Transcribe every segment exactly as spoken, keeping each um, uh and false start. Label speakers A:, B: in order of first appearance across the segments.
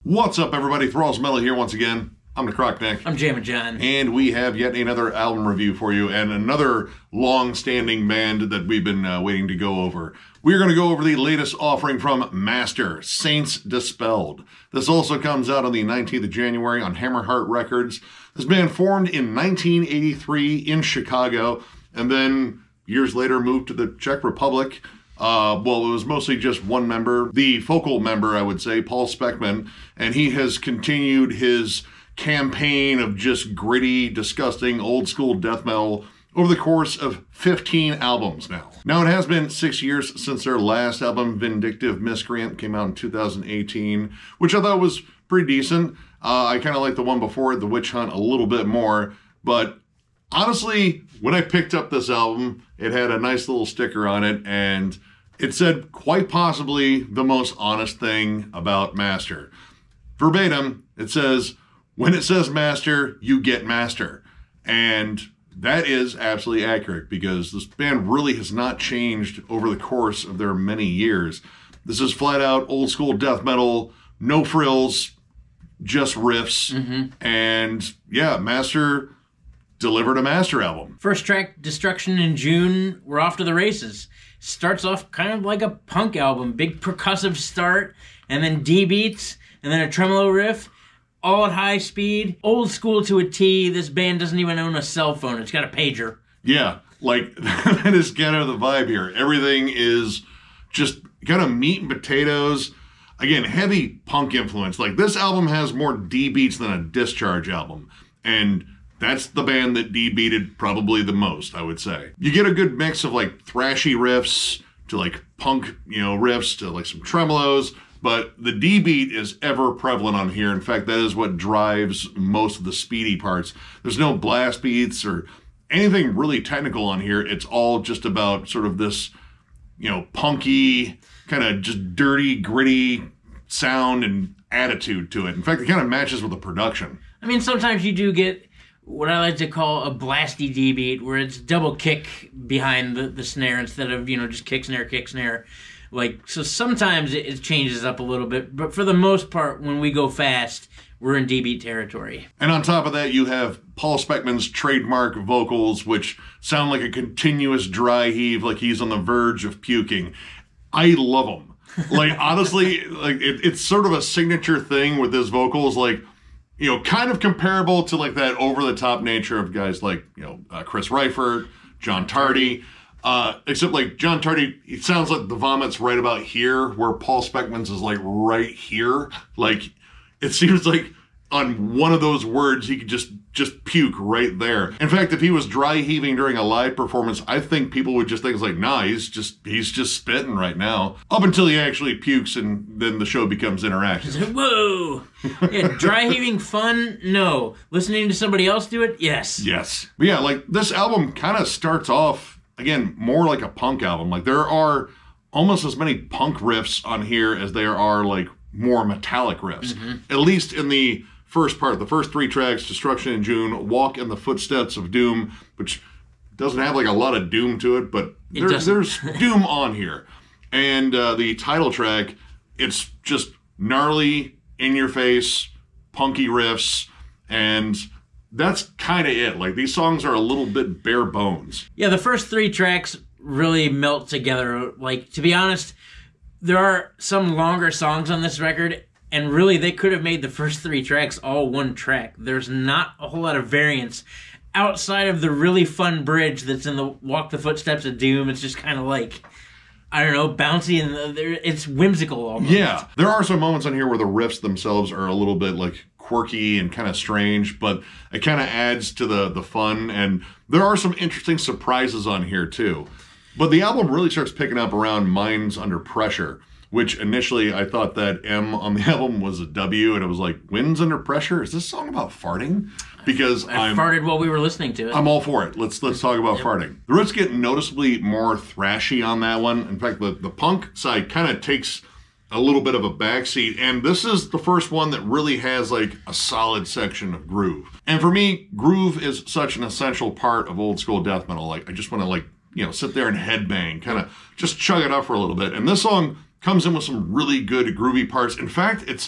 A: What's up, everybody? Thralls Metal here once again. I'm the Croc Nick.
B: I'm Jammin' John.
A: And we have yet another album review for you and another long-standing band that we've been uh, waiting to go over. We're going to go over the latest offering from Master, Saints Dispelled. This also comes out on the nineteenth of January on Hammerheart Records. This band formed in nineteen eighty-three in Chicago and then years later moved to the Czech Republic. Uh, well, it was mostly just one member, the focal member, I would say, Paul Speckmann, and he has continued his campaign of just gritty, disgusting, old-school death metal over the course of fifteen albums now. Now, it has been six years since their last album, Vindictive Miscreant, came out in two thousand eighteen, which I thought was pretty decent. Uh, I kind of like the one before it, The Witch Hunt, a little bit more, but honestly, when I picked up this album, it had a nice little sticker on it, and it said quite possibly the most honest thing about Master. Verbatim, it says, when it says Master, you get Master. And that is absolutely accurate because this band really has not changed over the course of their many years. This is flat out old school death metal, no frills, just riffs. Mm-hmm. And yeah, Master delivered a Master album.
B: First track, Destruction in June, we're off to the races. Starts off kind of like a punk album. Big percussive start, and then D beats, and then a tremolo riff, all at high speed. Old school to a T. This band doesn't even own a cell phone. It's got a pager.
A: Yeah, like, that is kind of the vibe here. Everything is just kind of meat and potatoes. Again, heavy punk influence. Like, this album has more D beats than a Discharge album. And that's the band that D-beated probably the most, I would say. You get a good mix of like thrashy riffs to like punk, you know, riffs to like some tremolos, but the D-beat is ever prevalent on here. In fact, that is what drives most of the speedy parts. There's no blast beats or anything really technical on here. It's all just about sort of this, you know, punky, kind of just dirty, gritty sound and attitude to it. In fact, it kind of matches with the production.
B: I mean, sometimes you do get what I like to call a blasty D beat, where it's double kick behind the, the snare instead of, you know, just kick, snare, kick, snare. Like, so sometimes it, it changes up a little bit, but for the most part, when we go fast, we're in D beat territory.
A: And on top of that, you have Paul Speckmann's trademark vocals, which sound like a continuous dry heave, like he's on the verge of puking. I love them. Like, honestly, like it, it's sort of a signature thing with his vocals, like, you know, kind of comparable to like that over-the-top nature of guys like, you know, uh, Chris Reifert, John Tardy. Uh, except like John Tardy, it sounds like the vomit's right about here, where Paul Speckmann's is like right here. Like, it seems like on one of those words, he could just, just puke right there. In fact, if he was dry heaving during a live performance, I think people would just think it's like, nah, he's just, he's just spitting right now. Up until he actually pukes and then the show becomes interactive.
B: Whoa! Yeah, dry heaving fun? No. Listening to somebody else do it? Yes.
A: Yes. But yeah, like this album kind of starts off, again, more like a punk album. Like there are almost as many punk riffs on here as there are like more metallic riffs. Mm-hmm. At least in the first part, the first three tracks, Destruction in June, Walk in the Footsteps of Doom, which doesn't have like a lot of doom to it, but it there's, there's doom on here. And uh, the title track, it's just gnarly, in-your-face, punky riffs, and that's kind of it. Like, these songs are a little bit bare bones.
B: Yeah, the first three tracks really melt together. Like, to be honest, there are some longer songs on this record, and really, they could have made the first three tracks all one track. There's not a whole lot of variance outside of the really fun bridge that's in the Walk the Footsteps of Doom. It's just kind of like, I don't know, bouncy, and it's whimsical almost.
A: Yeah, there are some moments on here where the riffs themselves are a little bit like quirky and kind of strange, but it kind of adds to the, the fun, and there are some interesting surprises on here too. But the album really starts picking up around Minds Under Pressure, which initially I thought that M on the album was a W, and it was like, Winds Under Pressure? Is this song about farting? Because
B: I
A: I'm,
B: farted while we were listening to it.
A: I'm all for it. Let's let's talk about yep. farting. The riffs get noticeably more thrashy on that one. In fact, the, the punk side kind of takes a little bit of a backseat, and this is the first one that really has like a solid section of groove. And for me, groove is such an essential part of old school death metal. Like, I just want to like, you know, sit there and headbang, kind of just chug it up for a little bit. And this song comes in with some really good groovy parts. In fact, it's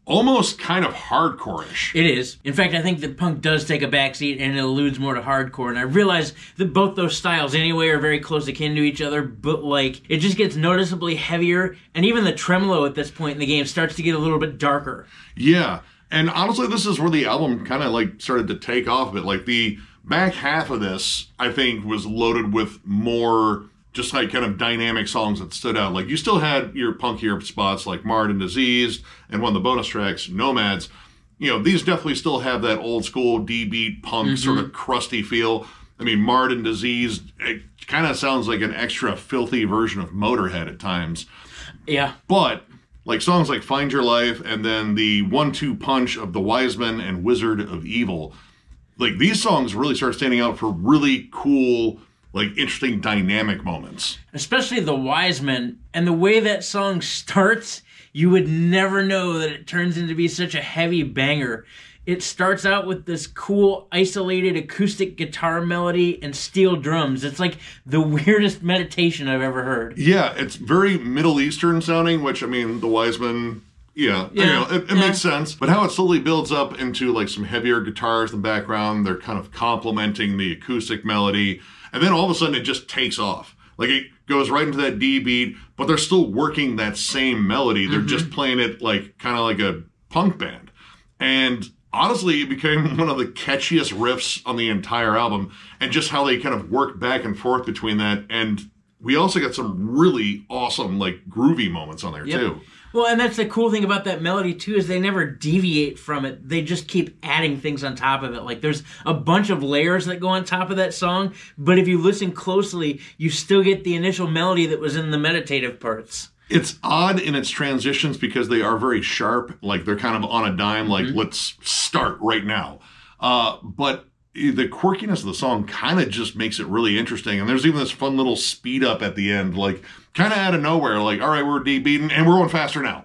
A: almost kind of hardcore-ish.
B: It is. In fact, I think that punk does take a backseat and it alludes more to hardcore. And I realize that both those styles anyway are very close akin to each other, but like it just gets noticeably heavier, and even the tremolo at this point in the game starts to get a little bit darker.
A: Yeah, and honestly, this is where the album kind of like started to take off a bit. Like the back half of this, I think, was loaded with more just like kind of dynamic songs that stood out. Like you still had your punkier spots like Marred and Diseased, and one of the bonus tracks, Nomads. You know, these definitely still have that old school D-beat punk mm-hmm. sort of crusty feel. I mean, Marred and Diseased, it kind of sounds like an extra filthy version of Motorhead at times.
B: Yeah.
A: But like songs like Find Your Life and then the one two punch of The Wiseman and Wizard of Evil, like these songs really start standing out for really cool, like interesting dynamic moments.
B: Especially The Wiseman, and the way that song starts, you would never know that it turns into be such a heavy banger. It starts out with this cool, isolated acoustic guitar melody and steel drums. It's like the weirdest meditation I've ever heard.
A: Yeah, it's very Middle Eastern sounding, which, I mean, The Wiseman, yeah, yeah. You know, it, it yeah. makes sense. But how it slowly builds up into like some heavier guitars in the background, they're kind of complementing the acoustic melody. And then all of a sudden it just takes off. Like it goes right into that D beat, but they're still working that same melody. They're mm-hmm. just playing it like kind of like a punk band. And honestly, it became one of the catchiest riffs on the entire album, and just how they kind of worked back and forth between that. And we also got some really awesome, like, groovy moments on there, yep. too.
B: Well, and that's the cool thing about that melody, too, is they never deviate from it. They just keep adding things on top of it. Like, there's a bunch of layers that go on top of that song, but if you listen closely, you still get the initial melody that was in the meditative parts.
A: It's odd in its transitions because they are very sharp. Like, they're kind of on a dime, like, mm-hmm. let's start right now. Uh, but the quirkiness of the song kind of just makes it really interesting. And there's even this fun little speed up at the end, like, kind of out of nowhere. Like, all right, we're D-beating, and we're going faster now.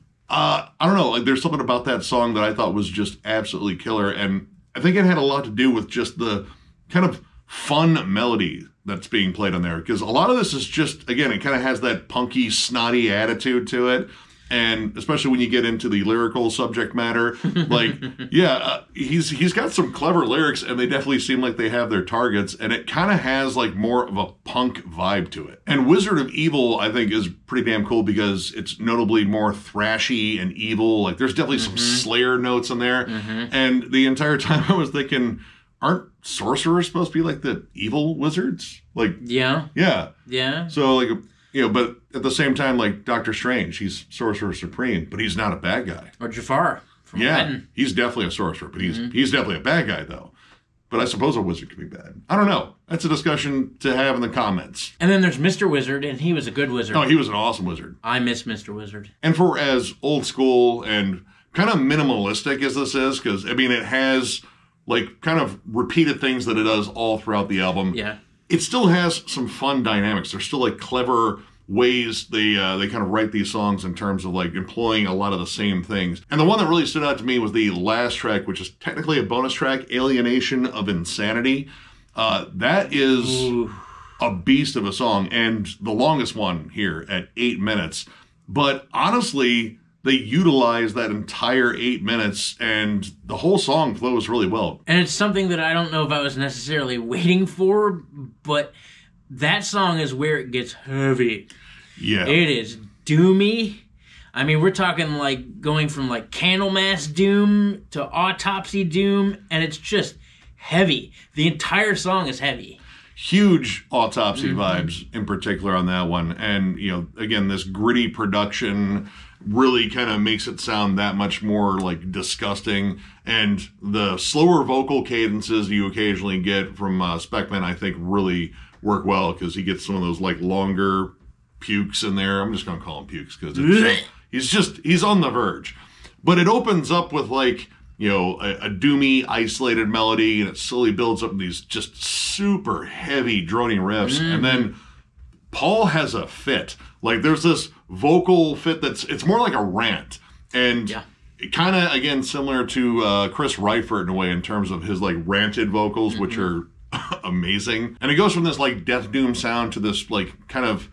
A: Uh, I don't know. Like, there's something about that song that I thought was just absolutely killer. And I think it had a lot to do with just the kind of fun melody that's being played on there, because a lot of this is just, again, it kind of has that punky, snotty attitude to it, and especially when you get into the lyrical subject matter, like, yeah, uh, he's he's got some clever lyrics, and they definitely seem like they have their targets, and it kind of has like more of a punk vibe to it. And Wizard of Evil, I think, is pretty damn cool because it's notably more thrashy and evil. Like, there's definitely mm-hmm. some Slayer notes in there, mm-hmm. and the entire time I was thinking, aren't sorcerers supposed to be like the evil wizards? Like,
B: yeah.
A: Yeah.
B: Yeah.
A: So, like, you know, but at the same time, like Doctor Strange, he's Sorcerer Supreme, but he's not a bad guy.
B: Or Jafar from
A: Yeah.
B: Aladdin.
A: He's definitely a sorcerer, but he's mm-hmm. he's definitely a bad guy, though. But I suppose a wizard could be bad. I don't know. That's a discussion to have in the comments.
B: And then there's Mister Wizard, and he was a good wizard.
A: Oh, he was an awesome wizard.
B: I miss Mister Wizard.
A: And for as old school and kind of minimalistic as this is, because, I mean, it has like kind of repeated things that it does all throughout the album.
B: Yeah.
A: It still has some fun dynamics. There's still like clever ways they uh, they kind of write these songs in terms of like employing a lot of the same things. And the one that really stood out to me was the last track, which is technically a bonus track, Alienation of Insanity. Uh, that is Ooh. a beast of a song, and the longest one here at eight minutes. But honestly, they utilize that entire eight minutes, and the whole song flows really well.
B: And it's something that I don't know if I was necessarily waiting for, but that song is where it gets heavy.
A: Yeah.
B: It is doomy. I mean, we're talking like going from like Candlemass Doom to Autopsy Doom, and it's just heavy. The entire song is heavy.
A: Huge Autopsy mm-hmm. vibes in particular on that one. And, you know, again, this gritty production really kind of makes it sound that much more like disgusting. And the slower vocal cadences you occasionally get from uh, Speckman, I think, really work well, because he gets some of those like longer pukes in there. I'm just going to call him pukes because he's just, he's on the verge. But it opens up with like, you know, a, a doomy, isolated melody, and it slowly builds up in these just super heavy, droning riffs. Mm-hmm. And then Paul has a fit. Like, there's this vocal fit that's, it's more like a rant. And
B: yeah.
A: it kind of, again, similar to uh, Chris Reifert in a way in terms of his, like, ranted vocals, mm-hmm. which are amazing. And it goes from this, like, death doom sound to this, like, kind of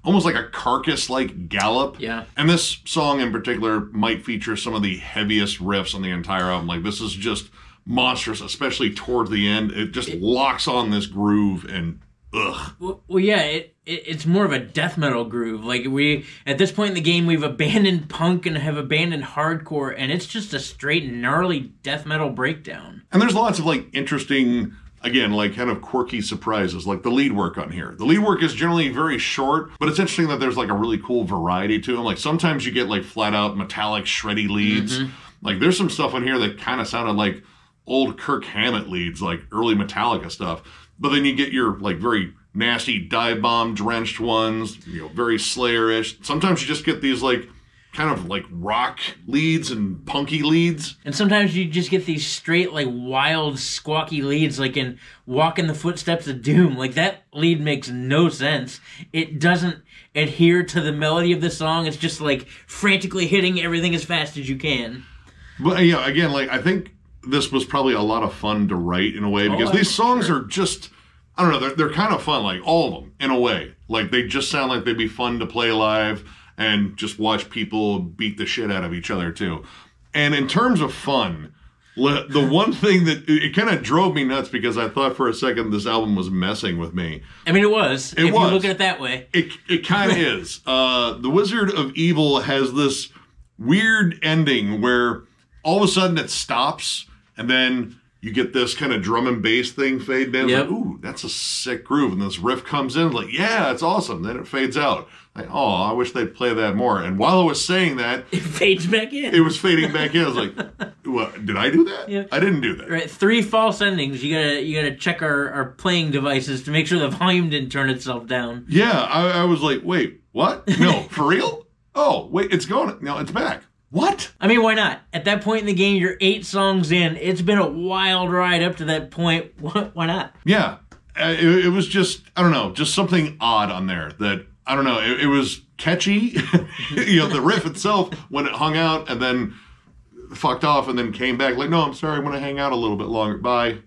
A: almost like a carcass-like gallop.
B: Yeah.
A: And this song in particular might feature some of the heaviest riffs on the entire album. Like, this is just monstrous, especially toward the end. It just it, locks on this groove and ugh.
B: Well, well yeah, it, it it's more of a death metal groove. Like, we, at this point in the game, we've abandoned punk and have abandoned hardcore, and it's just a straight gnarly death metal breakdown.
A: And there's lots of, like, interesting, again, like, kind of quirky surprises, like the lead work on here. The lead work is generally very short, but it's interesting that there's, like, a really cool variety to them. Like, sometimes you get, like, flat-out metallic, shreddy leads. Mm-hmm. Like, there's some stuff on here that kind of sounded like old Kirk Hammett leads, like early Metallica stuff. But then you get your, like, very nasty dive bomb drenched ones, you know, very Slayer-ish. Sometimes you just get these, like, kind of like rock leads and punky leads.
B: And sometimes you just get these straight, like, wild, squawky leads, like in Walk in the Footsteps of Doom. Like, that lead makes no sense. It doesn't adhere to the melody of the song. It's just, like, frantically hitting everything as fast as you can.
A: But, yeah, again, like, I think this was probably a lot of fun to write in a way, because
B: oh,
A: these songs
B: sure.
A: are just, I don't know, they're, they're kind of fun, like all of them in a way. Like, they just sound like they'd be fun to play live and just watch people beat the shit out of each other too. And in terms of fun, the one thing that, it kind of drove me nuts, because I thought for a second this album was messing with me.
B: I mean, it was,
A: it
B: if
A: was.
B: you look at it that way.
A: It, it kind of is. Uh, the Wizard of Evil has this weird ending where all of a sudden it stops, and then you get this kind of drum and bass thing fade in.
B: Yep.
A: Like, ooh, that's a sick groove. And this riff comes in, like, yeah, it's awesome. Then it fades out. Like, oh, I wish they'd play that more. And while I was saying that,
B: it fades back in.
A: It was fading back in. I was like, what, did I do that?
B: Yeah.
A: I didn't do that.
B: Right, three false endings. You gotta you gotta check our, our playing devices to make sure the volume didn't turn itself down.
A: Yeah, I, I was like, wait, what? No, for real? Oh, wait, it's going. No, it's back. What?
B: I mean, why not? At that point in the game, you're eight songs in. It's been a wild ride up to that point. Why not?
A: Yeah. Uh, it, it was just, I don't know, just something odd on there that, I don't know, it, it was catchy. You know, the riff itself, when it hung out and then fucked off and then came back, like, no, I'm sorry, I'm going to hang out a little bit longer. Bye.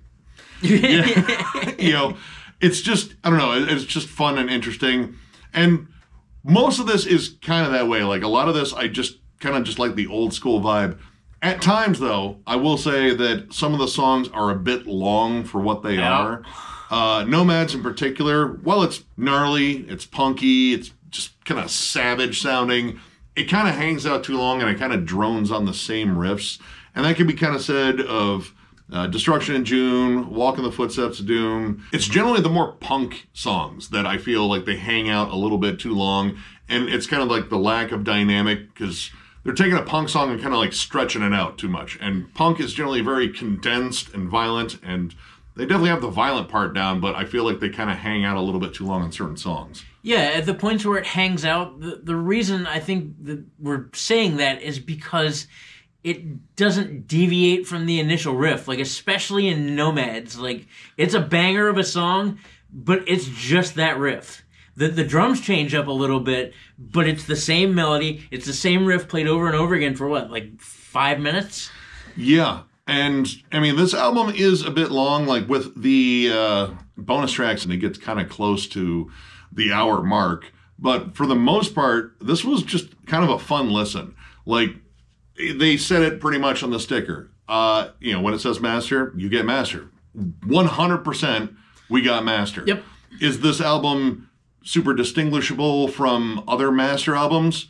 A: Yeah. You know, it's just, I don't know, it, it's just fun and interesting. And most of this is kind of that way. Like, a lot of this, I just kind of just like the old school vibe. At times, though, I will say that some of the songs are a bit long for what they
B: yeah.
A: are. Uh, Nomads in particular, well, it's gnarly, it's punky, it's just kind of savage sounding. It kind of hangs out too long, and it kind of drones on the same riffs. And that can be kind of said of uh, Destruction in June, Walk in the Footsteps of Doom. It's generally the more punk songs that I feel like they hang out a little bit too long. And it's kind of like the lack of dynamic, because they're taking a punk song and kind of like stretching it out too much. And punk is generally very condensed and violent, and they definitely have the violent part down, but I feel like they kind of hang out a little bit too long on certain songs.
B: Yeah, at the points where it hangs out, the, the reason I think that we're saying that is because it doesn't deviate from the initial riff, like especially in Nomads. Like, it's a banger of a song, but it's just that riff. The, the drums change up a little bit, but it's the same melody. It's the same riff played over and over again for what, like five minutes?
A: Yeah. And, I mean, this album is a bit long, like with the uh, bonus tracks, and it gets kind of close to the hour mark. But for the most part, this was just kind of a fun listen. Like, they said it pretty much on the sticker. Uh, you know, when it says Master, you get Master. one hundred percent we got Master.
B: Yep.
A: Is this album super distinguishable from other Master albums?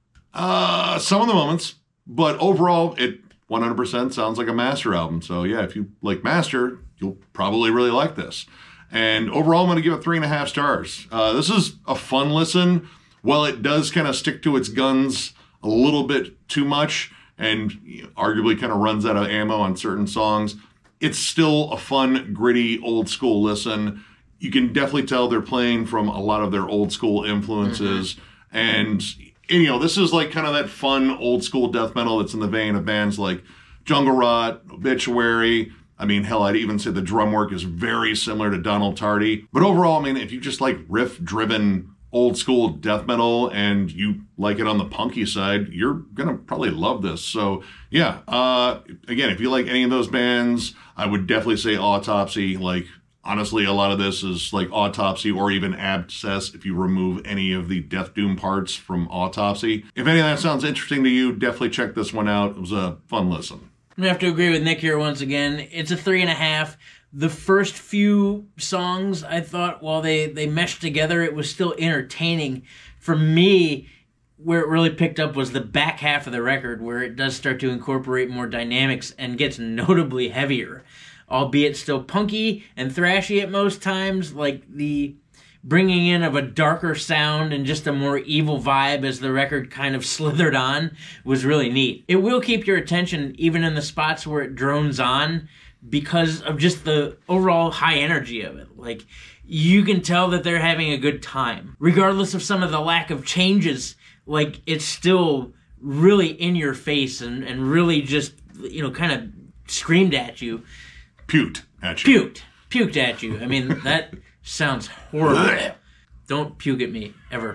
A: Uh, some of the moments. But overall, it one hundred percent sounds like a Master album. So yeah, if you like Master, you'll probably really like this. And overall, I'm going to give it three and a half stars. Uh, this is a fun listen. While it does kind of stick to its guns a little bit too much, and you know, arguably kind of runs out of ammo on certain songs, it's still a fun, gritty, old school listen. You can definitely tell they're playing from a lot of their old school influences. Mm-hmm. And, you know, this is like kind of that fun old school death metal that's in the vein of bands like Jungle Rot, Obituary. I mean, hell, I'd even say the drum work is very similar to Donald Tardy. But overall, I mean, if you just like riff-driven old school death metal and you like it on the punky side, you're gonna probably love this. So yeah, uh, again, if you like any of those bands, I would definitely say Autopsy. Like, Honestly, a lot of this is like Autopsy or even Abscess if you remove any of the Death Doom parts from Autopsy. If any of that sounds interesting to you, definitely check this one out. It was a fun listen.
B: I have to agree with Nick here once again. It's a three and a half. The first few songs, I thought, while they, they meshed together, it was still entertaining. For me, where it really picked up was the back half of the record, where it does start to incorporate more dynamics and gets notably heavier. Albeit still punky and thrashy at most times, like the bringing in of a darker sound and just a more evil vibe as the record kind of slithered on was really neat. It will keep your attention even in the spots where it drones on because of just the overall high energy of it. Like, you can tell that they're having a good time. Regardless of some of the lack of changes, like, it's still really in your face and, and really just, you know, kind of screamed at you.
A: Puked at you.
B: Puked. Puked at you. I mean, that sounds horrible. Don't puke at me, ever.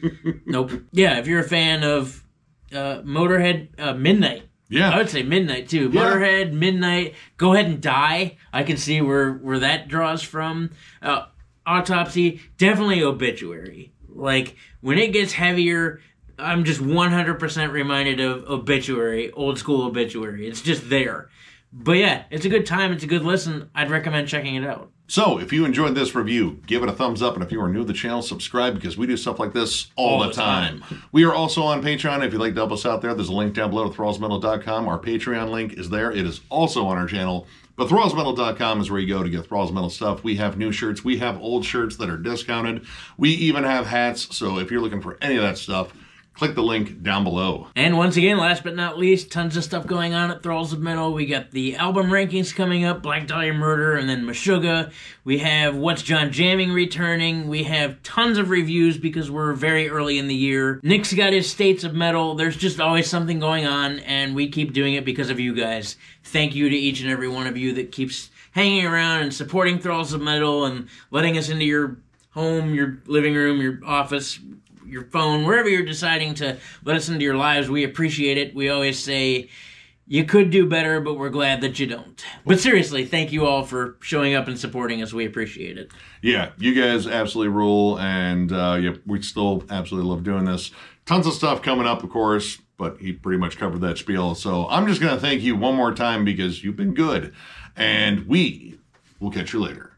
B: Nope. Yeah, if you're a fan of uh, Motorhead, uh, Midnight.
A: Yeah.
B: I would say Midnight, too.
A: Yeah.
B: Motorhead, Midnight, Go Ahead and Die. I can see where, where that draws from. Uh, Autopsy, definitely Obituary. Like, when it gets heavier, I'm just one hundred percent reminded of Obituary, old school Obituary. It's just there. But yeah, it's a good time. It's a good listen. I'd recommend checking it out.
A: So, if you enjoyed this review, give it a thumbs up. And if you are new to the channel, subscribe because we do stuff like this all, all the, the time. time. We are also on Patreon. If you'd like to help us out there, there's a link down below to thralls metal dot com. Our Patreon link is there. It is also on our channel. But thralls metal dot com is where you go to get Thralls Metal stuff. We have new shirts. We have old shirts that are discounted. We even have hats. So, if you're looking for any of that stuff, click the link down below.
B: And once again, last but not least, tons of stuff going on at Thralls of Metal. We got the album rankings coming up, Black Dahlia Murder, and then Meshuggah. We have What's John Jamming returning. We have tons of reviews because we're very early in the year. Nick's got his States of Metal. There's just always something going on, and we keep doing it because of you guys. Thank you to each and every one of you that keeps hanging around and supporting Thralls of Metal and letting us into your home, your living room, your office, your phone, wherever you're deciding to let us into your lives. We appreciate it. We always say, you could do better, but we're glad that you don't. But seriously, thank you all for showing up and supporting us. We appreciate it.
A: Yeah, you guys absolutely rule, and uh, yeah, we still absolutely love doing this. Tons of stuff coming up, of course, but he pretty much covered that spiel. So I'm just going to thank you one more time because you've been good, and we will catch you later.